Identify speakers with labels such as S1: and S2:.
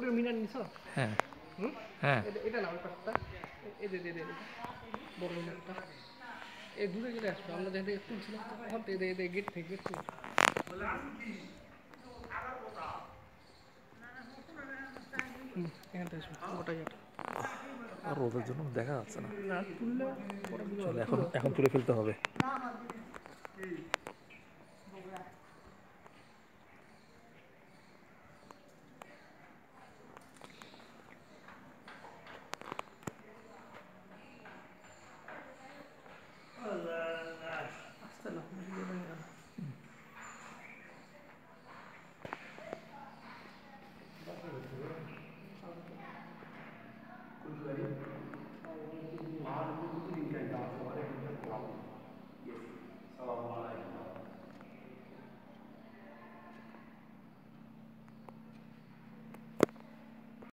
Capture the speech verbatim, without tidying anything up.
S1: জয়পুরের মিনার নিছ?
S2: হ্যাঁ
S1: হুম,
S2: হ্যাঁ।
S1: এটা এটা না ওই পাশটা, এই যে দে দে বড় মিনারটা, এই দূরে গেলে আসবে, আমরা যেখান থেকে তুলছিলাম তখন তো এদের এদের গেট থেকে গেট থেকে হুম, এখানটা আসবে গোটা গেট।
S2: আর রোদের জন্য দেখা যাচ্ছে না।
S1: না তুললেও পরে বুঝতে
S2: চল
S1: পারবে,
S2: এখন
S1: তুলো
S2: এখন
S1: তুলো।
S2: তুলে ফেলতে হবে।